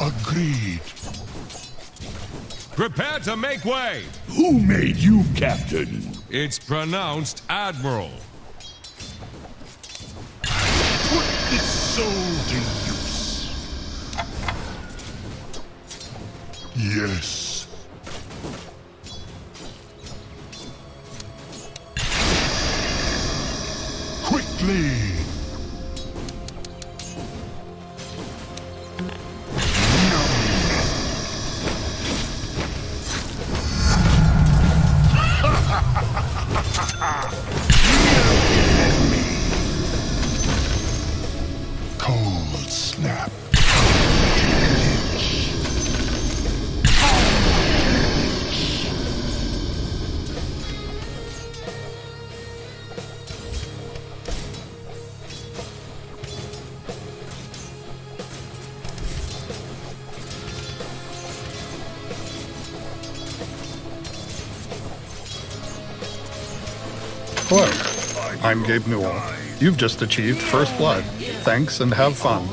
Agreed. Prepare to make way! Who made you captain? It's pronounced Admiral. Put its soul to use. Yes. Quickly. Cold snap. Hello, I'm Gabe Newell. You've just achieved First Blood. Thanks and have fun.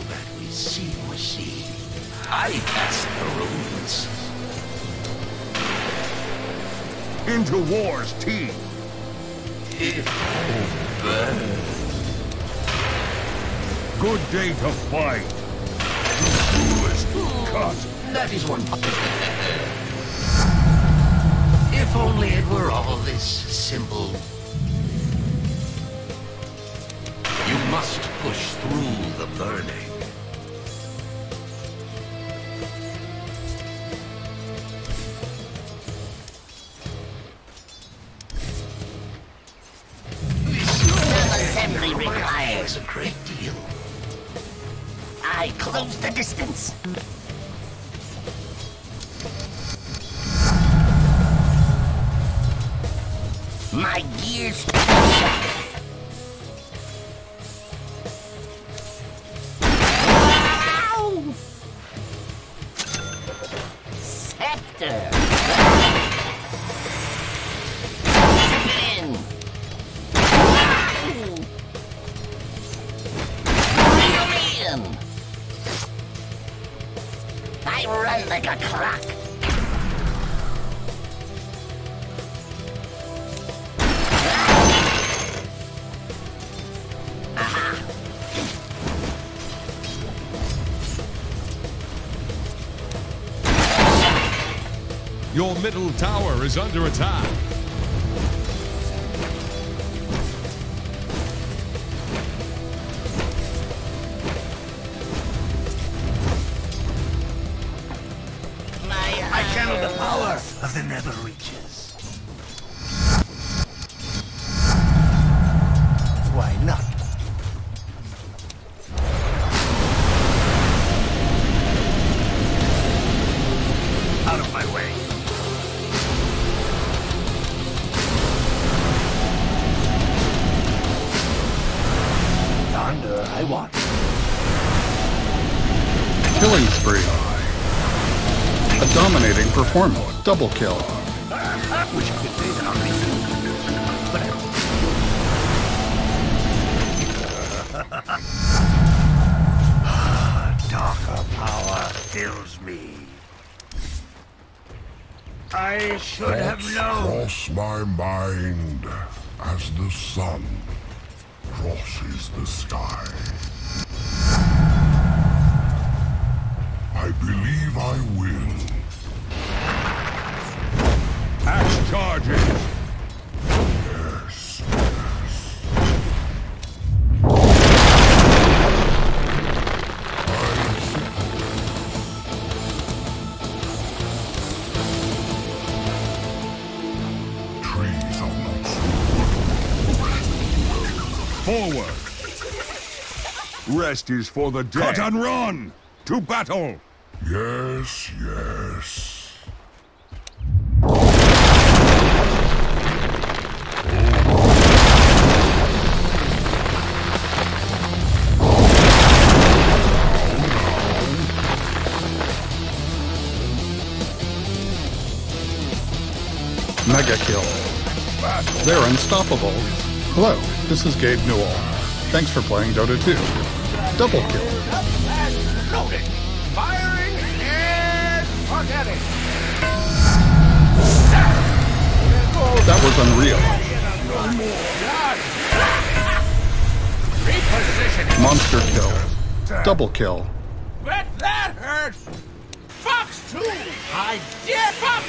I cast the runes. Into war's teeth. Good day to fight. Coolest cut. That is one. If only it were all this simple. You must push through the burning. Assembly requires A great deal. I close the distance. My gears. Ow! Scepter. Spin. Reel me in. I run like a clock. Your middle tower is under attack. I channel the power of the nether reaches. Why not? Out of my way. Yonder I want. Killing spree. A dominating performance. Double kill. Wish I could say that on me. But darker power fills me. I should have known. Cross my mind as the sun crosses the sky. I believe I will. Axe charges! Yes, yes. Trees are not so forward! Rest is for the dead. Cut and run! To battle! Yes, yes. Mega kill. They're unstoppable. Hello, this is Gabe Newell. Thanks for playing Dota 2. Double kill. Loaded. Firing That was unreal. Monster kill. Double kill. Bet that hurt! Fox 2! I did Fox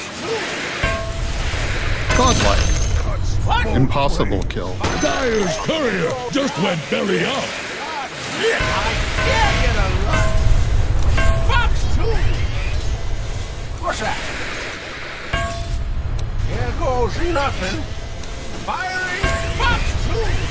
2! Godlike. Impossible kill. Dyer's courier just went belly up. I dare you to run! Fox 2! What's that? Here goes nothing. Firing Fox 2!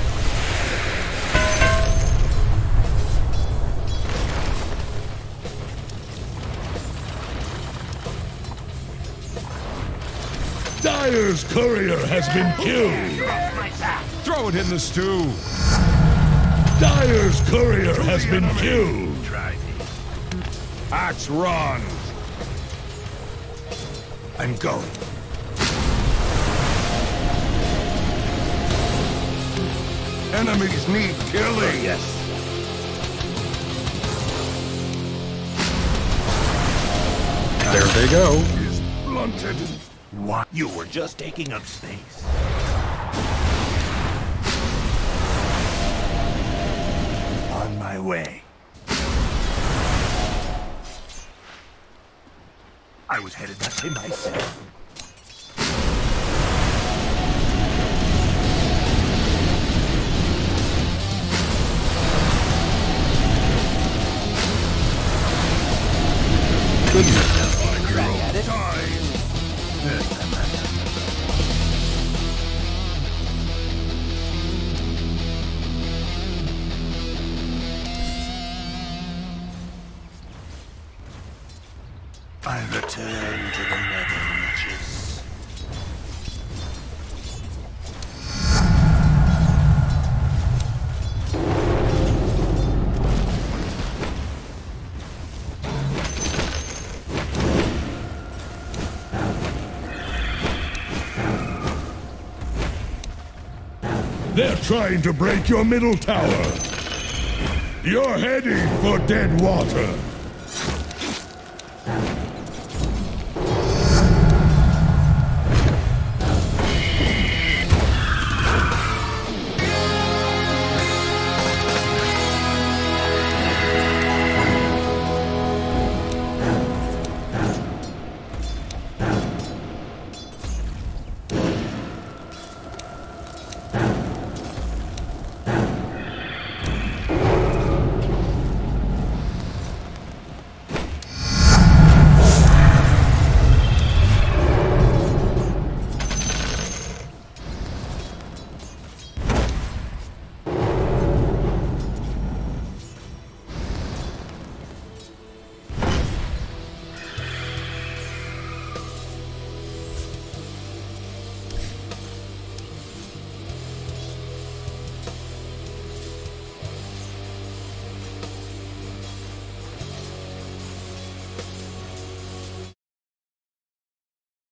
Dyer's courier has been killed. Throw it in the stew. Dyer's courier has been killed. Axe run. I'm going. Enemies need killing. Yes. There they go. Is blunted. What? You were just taking up space. On my way. I was headed that way myself. Goodness. I return to the nether reaches. They're trying to break your middle tower. You're heading for dead water.